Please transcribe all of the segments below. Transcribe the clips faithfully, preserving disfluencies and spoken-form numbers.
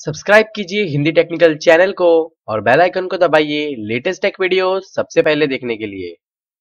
Subscribe कीजिए Hindi technical channel को और बेल आइकन को दबाइए लेटेस्ट टेक वीडियो सबसे पहले देखने के लिए।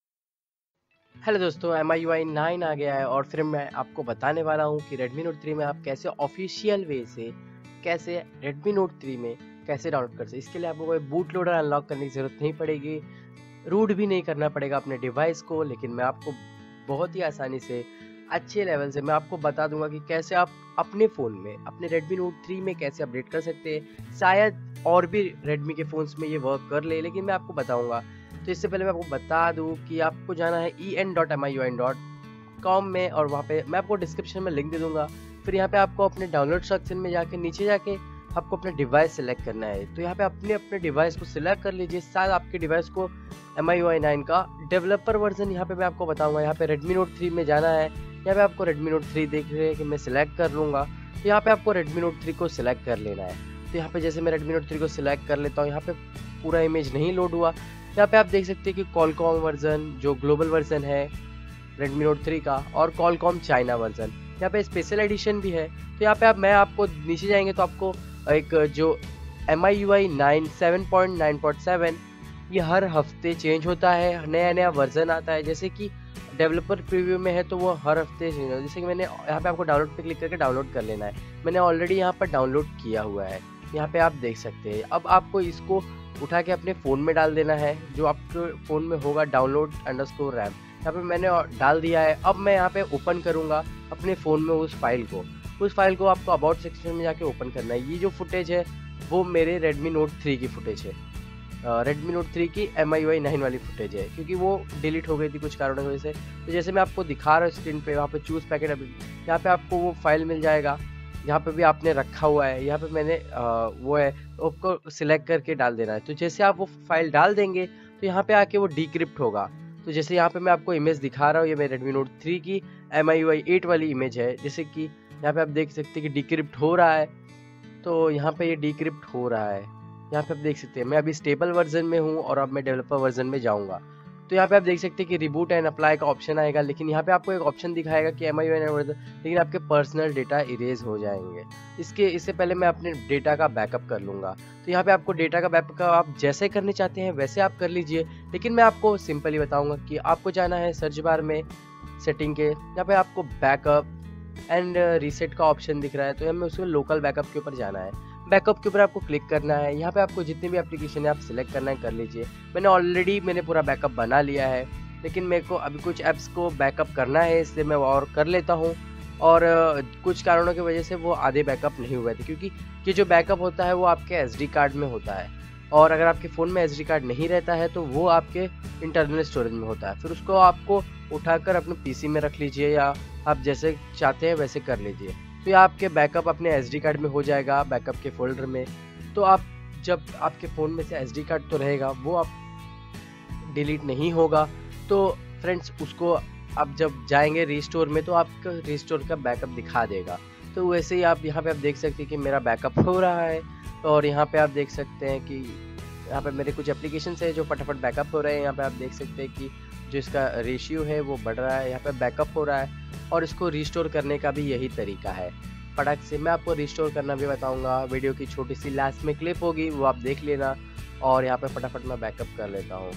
हेलो दोस्तों, M I U I nine आ गया है और फिर मैं आपको बताने वाला हूं कि Redmi Note थ्री में आप कैसे ऑफिशियल वे से कैसे Redmi Note थ्री में कैसे डाउनलोड कर सकते। इसके लिए आपको कोई बूट लोडर अनलॉक करने की जरूरत नहीं पड़ेगी, रूट भी नहीं करना पड़ेगा अपने डिवाइस को। लेकिन मैं आपको बहुत ही आसानी से अच्छे लेवल से मैं आपको बता दूंगा कि कैसे आप अपने फ़ोन में अपने Redmi Note थ्री में कैसे अपडेट कर सकते हैं। शायद और भी Redmi के फ़ोन्स में ये वर्क कर ले, लेकिन मैं आपको बताऊंगा। तो इससे पहले मैं आपको बता दूं कि आपको जाना है E N dot M I U I dot com में और वहाँ पे मैं आपको डिस्क्रिप्शन में लिंक दे दूंगा। फिर यहाँ पे आपको अपने डाउनलोड सेक्शन में जाके नीचे जाके आपको अपना डिवाइस सेलेक्ट करना है। तो यहाँ पे अपने अपने डिवाइस को सिलेक्ट कर लीजिए। शायद आपके डिवाइस को M I U I nine का डेवलपर वर्जन यहाँ पे मैं आपको बताऊंगा। यहाँ पे Redmi Note थ्री में जाना है। यहाँ पे आपको Redmi Note थ्री देख रहे हैं कि मैं सिलेक्ट कर लूँगा। तो यहाँ पे आपको Redmi Note थ्री को सिलेक्ट कर लेना है। तो यहाँ पे जैसे मैं Redmi Note थ्री को सिलेक्ट कर लेता हूँ, यहाँ पे पूरा इमेज नहीं लोड हुआ। यहाँ पे आप देख सकते हैं कि Qualcomm वर्जन जो ग्लोबल वर्जन है Redmi Note थ्री का और Qualcomm चाइना वर्जन, यहाँ पे स्पेशल एडिशन भी है। तो यहाँ पे आप मैं आपको नीचे जाएंगे तो आपको एक जो M I U I nine seven point nine point seven ये हर हफ्ते चेंज होता है, नया नया वर्जन आता है। जैसे कि डेवलपर प्रीव्यू में है तो वो हर हफ्ते चेंज होता है। जैसे कि मैंने यहाँ पे आपको डाउनलोड पे क्लिक करके डाउनलोड कर लेना है। मैंने ऑलरेडी यहाँ पर डाउनलोड किया हुआ है, यहाँ पे आप देख सकते हैं। अब आपको इसको उठा के अपने फ़ोन में डाल देना है, जो आपके फ़ोन में होगा डाउनलोड अंडरस्कोर रैम। यहाँ पे मैंने डाल दिया है। अब मैं यहाँ पे ओपन करूँगा अपने फ़ोन में उस फाइल को। उस फाइल को आपको अबाउट सेक्शन में जाके ओपन करना है। ये जो फुटेज है वो मेरे Redmi Note थ्री की फुटेज है, Redmi Note थ्री की M I U I nine वाली फुटेज है, क्योंकि वो डिलीट हो गई थी कुछ कारणों की वजह से। तो जैसे मैं आपको दिखा रहा हूँ स्क्रीन पे, वहाँ पे चूज़ पैकेट यहाँ पे आपको वो फाइल मिल जाएगा, यहाँ पे भी आपने रखा हुआ है। यहाँ पे मैंने आ, वो है तो आपको सिलेक्ट करके डाल देना है। तो जैसे आप वो फाइल डाल देंगे तो यहाँ पे आके वो डिक्रिप्ट होगा। तो जैसे यहाँ पे मैं आपको इमेज दिखा रहा हूँ, ये मेरे Redmi Note थ्री की M I U I eight वाली इमेज है। जैसे कि यहाँ पे आप देख सकते हैं कि डिक्रिप्ट हो रहा है। तो यहाँ पे ये डिक्रिप्ट हो रहा है, यहाँ पे आप देख सकते हैं। मैं अभी स्टेबल वर्जन में हूँ और अब मैं डेवलपर वर्जन में जाऊँगा। तो यहाँ पे आप देख सकते हैं कि रिबूट एंड अप्लाई का ऑप्शन आएगा, लेकिन यहाँ पे आपको एक ऑप्शन दिखाएगा कि M I U I version, लेकिन आपके पर्सनल डेटा इरेज हो जाएंगे। इसके इससे पहले मैं अपने डेटा का बैकअप कर लूँगा। तो यहाँ पे आपको डेटा का बैकअप आप जैसे करने चाहते हैं वैसे आप कर लीजिए, लेकिन मैं आपको सिंपली बताऊँगा कि आपको जाना है सर्च बार में सेटिंग के, यहाँ पे आपको बैकअप एंड रीसेट का ऑप्शन दिख रहा है। तो हमें उसको लोकल बैकअप के ऊपर जाना है। बैकअप के ऊपर आपको क्लिक करना है। यहाँ पे आपको जितने भी एप्लीकेशन है आप सिलेक्ट करना है, कर लीजिए। मैंने ऑलरेडी मैंने पूरा बैकअप बना लिया है, लेकिन मेरे को अभी कुछ ऐप्स को बैकअप करना है, इसलिए मैं और कर लेता हूँ। और कुछ कारणों की वजह से वो आधे बैकअप नहीं हुए थे, क्योंकि ये जो बैकअप होता है वो आपके एस डी कार्ड में होता है, और अगर आपके फ़ोन में एस डी कार्ड नहीं रहता है तो वो आपके इंटरनल स्टोरेज में होता है। फिर उसको आपको उठाकर अपने पीसी में रख लीजिए, या आप जैसे चाहते हैं वैसे कर लीजिए। तो ये आपके बैकअप अपने एस डी कार्ड में हो जाएगा, बैकअप के फोल्डर में। तो आप जब आपके फ़ोन में से एस डी कार्ड तो रहेगा, वो आप डिलीट नहीं होगा। तो फ्रेंड्स उसको आप जब जाएंगे रीस्टोर में तो आपका रीस्टोर का बैकअप दिखा देगा। तो वैसे ही आप यहाँ पे आप देख सकते हैं कि मेरा बैकअप हो रहा है। और यहाँ पे आप देख सकते हैं कि यहाँ पे मेरे कुछ एप्लीकेशन है जो फटाफट बैकअप हो रहे हैं। यहाँ पे आप देख सकते हैं कि जो इसका रेशियो है वो बढ़ रहा है, यहाँ पे बैकअप हो रहा है। और इसको रिस्टोर करने का भी यही तरीका है फटाक से। मैं आपको रिस्टोर करना भी बताऊंगा, वीडियो की छोटी सी लास्ट में क्लिप होगी, वो आप देख लेना। और यहाँ पे फटाफट मैं बैकअप कर लेता हूँ।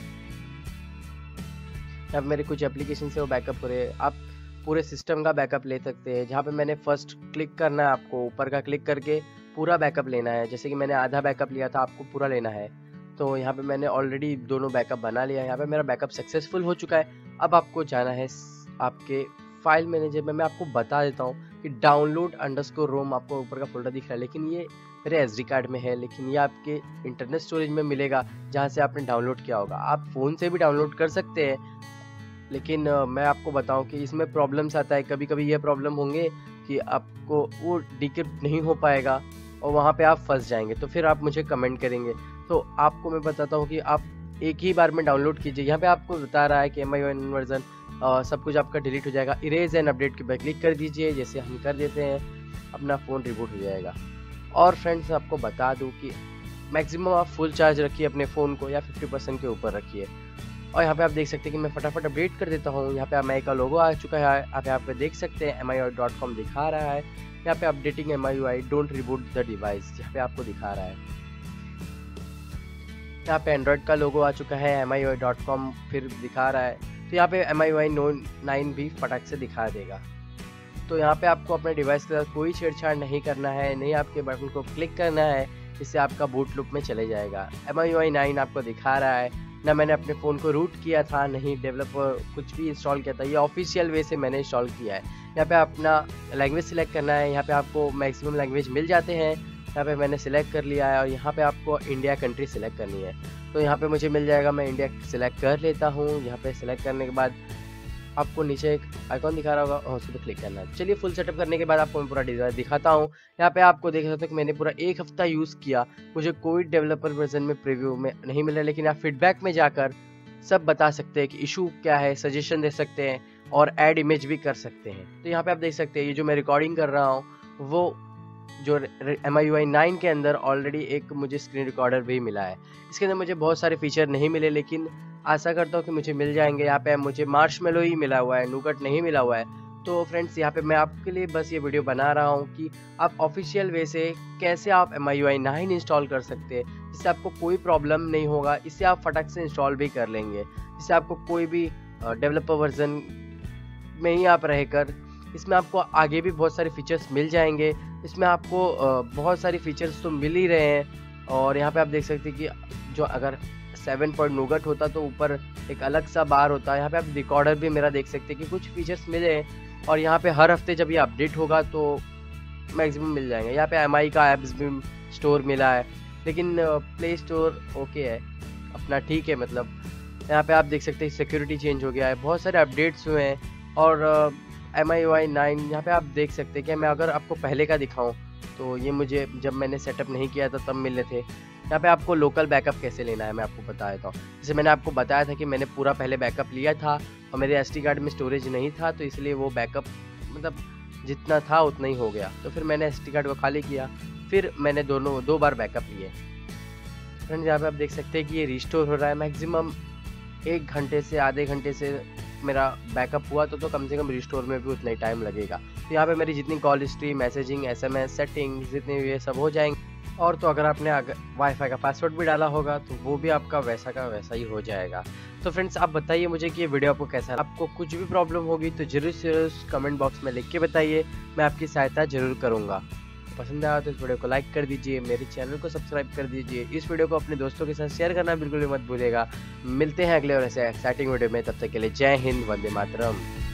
यहाँ पे मेरे कुछ एप्लीकेशन से वो बैकअप हो रहे हैं। आप पूरे सिस्टम का बैकअप ले सकते हैं। जहाँ पे मैंने फर्स्ट क्लिक करना है, आपको ऊपर का क्लिक करके पूरा बैकअप लेना है। जैसे कि मैंने आधा बैकअप लिया था, आपको पूरा लेना है। तो यहाँ पे मैंने ऑलरेडी दोनों बैकअप बना लिया है। यहाँ पे मेरा बैकअप सक्सेसफुल हो चुका है। अब आपको जाना है आपके फाइल मैनेजर में। मैं आपको बता देता हूँ कि डाउनलोड अंडरस्कोर रोम आपको ऊपर का फोल्डर दिख रहा है, लेकिन ये मेरे एस डी कार्ड में है, लेकिन ये आपके इंटरनल स्टोरेज में मिलेगा जहाँ से आपने डाउनलोड किया होगा। आप फ़ोन से भी डाउनलोड कर सकते हैं, लेकिन मैं आपको बताऊं कि इसमें प्रॉब्लम्स आता है। कभी कभी ये प्रॉब्लम होंगे कि आपको वो डिक्रिप्ट नहीं हो पाएगा और वहाँ पे आप फंस जाएंगे। तो फिर आप मुझे कमेंट करेंगे। तो आपको मैं बताता हूँ कि आप एक ही बार में डाउनलोड कीजिए। यहाँ पे आपको बता रहा है कि M I U I version सब कुछ आपका डिलीट हो जाएगा। इरेज एंड अपडेट के ऊपर क्लिक कर दीजिए। जैसे हम कर देते हैं, अपना फ़ोन रिबूट हो जाएगा। और फ्रेंड्स आपको बता दूँ कि मैक्सिमम आप फुल चार्ज रखिए अपने फ़ोन को, या फिफ्टी परसेंट के ऊपर रखिए। और यहाँ पे आप देख सकते हैं कि मैं फटाफट अपडेट कर देता हूँ। यहाँ पे एम आई का लोगो आ चुका है, आप यहाँ पे देख सकते हैं एम आई डॉट कॉम दिखा रहा है। यहाँ पे updating M I U I don't reboot the device, यहाँ पे आपको दिखा रहा है। यहाँ पे एंड्रॉयड का लोगो आ चुका है, M I U I dot com फिर दिखा रहा है। तो यहाँ पे M I U I nine भी फटाक से दिखा देगा। तो यहाँ पे आपको अपने डिवाइस के साथ कोई छेड़छाड़ नहीं करना है, नहीं आपके बटन को क्लिक करना है, इससे आपका बूट लूप में चले जाएगा। M I U I nine आपको दिखा रहा है, ना मैंने अपने फ़ोन को रूट किया था, नहीं डेवलपर कुछ भी इंस्टॉल किया था, ये ऑफिशियल वे से मैंने इंस्टॉल किया है। यहाँ पे अपना लैंग्वेज सिलेक्ट करना है, यहाँ पे आपको मैक्सिमम लैंग्वेज मिल जाते हैं, यहाँ पे मैंने सिलेक्ट कर लिया है। और यहाँ पे आपको इंडिया कंट्री सिलेक्ट करनी है, तो यहाँ पे मुझे मिल जाएगा, मैं इंडिया सिलेक्ट कर लेता हूँ। यहाँ पे सिलेक्ट करने के बाद आपको नीचे एक आइकॉन दिखा रहा होगा और उस पर क्लिक करना है। चलिए फुल सेटअप करने के बाद आपको मैं पूरा डिज़ाइन दिखाता हूँ। यहाँ पे आपको देख सकते हो कि मैंने पूरा एक हफ्ता यूज़ किया, मुझे कोई डेवलपर वर्जन में प्रीव्यू में नहीं मिला, लेकिन आप फीडबैक में जाकर सब बता सकते हैं कि इशू क्या है, सजेशन दे सकते हैं और ऐड इमेज भी कर सकते हैं। तो यहाँ पे आप देख सकते हैं ये जो मैं रिकॉर्डिंग कर रहा हूँ वो जो M I U I nine के अंदर ऑलरेडी एक मुझे स्क्रीन रिकॉर्डर भी मिला है। इसके अंदर मुझे बहुत सारे फीचर नहीं मिले, लेकिन आशा करता हूँ कि मुझे मिल जाएंगे। यहाँ पे मुझे मार्शमेलो ही मिला हुआ है, नूगट नहीं मिला हुआ है। तो फ्रेंड्स यहाँ पे मैं आपके लिए बस ये वीडियो बना रहा हूँ कि आप ऑफिशियल वे से कैसे आप M I U I nine install कर सकते हैं, जिससे आपको कोई प्रॉब्लम नहीं होगा। इससे आप फटक से इंस्टॉल भी कर लेंगे, जिससे आपको कोई भी डेवलपर वर्जन में ही आप रहकर इसमें आपको आगे भी बहुत सारे फीचर्स मिल जाएंगे। इसमें आपको बहुत सारी फीचर्स तो मिल ही रहे हैं। और यहाँ पे आप देख सकते हैं कि जो अगर सेवन पॉइंट नूगट होता तो ऊपर एक अलग सा बार होता है। यहाँ पे आप रिकॉर्डर भी मेरा देख सकते हैं कि कुछ फीचर्स मिले हैं, और यहाँ पे हर हफ्ते जब ये अपडेट होगा तो मैक्सिमम मिल जाएंगे। यहाँ पे एम आई का ऐप्स भी स्टोर मिला है, लेकिन प्ले स्टोर ओके है अपना, ठीक है। मतलब यहाँ पे आप देख सकते हैं सिक्योरिटी चेंज हो गया है, बहुत सारे अपडेट्स हुए हैं। और M I U I nine यहाँ पे आप देख सकते हैं कि मैं अगर आपको पहले का दिखाऊं तो ये मुझे जब मैंने सेटअप नहीं किया था तब मिले थे। यहाँ पे आपको लोकल बैकअप कैसे लेना है मैं आपको बता देता हूँ। जैसे मैंने आपको बताया था कि मैंने पूरा पहले बैकअप लिया था और मेरे एस डी कार्ड में स्टोरेज नहीं था, तो इसलिए वो बैकअप मतलब जितना था उतना ही हो गया। तो फिर मैंने एस डी कार्ड को खाली किया, फिर मैंने दोनों दो बार बैकअप लिए। फ्रेंड्स यहाँ पे आप देख सकते हैं कि ये रिस्टोर हो रहा है। मैक्सिमम एक घंटे से आधे घंटे से मेरा बैकअप हुआ तो तो कम से कम रिस्टोर में भी उतना ही टाइम लगेगा। तो यहाँ पे मेरी जितनी call history, messaging, SMS, setting जितने ये सब हो जाएंगे। और तो अगर आपने वाईफाई का पासवर्ड भी डाला होगा तो वो भी आपका वैसा का वैसा ही हो जाएगा। तो फ्रेंड्स आप बताइए मुझे कि ये वीडियो आपको कैसा है। आपको कुछ भी प्रॉब्लम होगी तो जरूर से कमेंट बॉक्स में लिख के बताइए, मैं आपकी सहायता जरूर करूँगा। पसंद आया तो इस वीडियो को लाइक कर दीजिए, मेरे चैनल को सब्सक्राइब कर दीजिए, इस वीडियो को अपने दोस्तों के साथ शेयर करना बिल्कुल भी मत भूलिएगा। मिलते हैं अगले और ऐसे एक्साइटिंग वीडियो में, तब तक के लिए जय हिंद, वंदे मातरम।